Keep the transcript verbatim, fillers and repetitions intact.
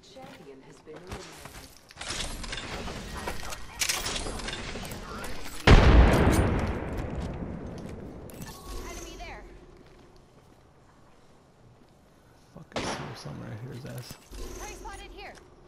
champion has been eliminated. Enemy there. Fucking somewhere. Here's ass. Prey spotted here.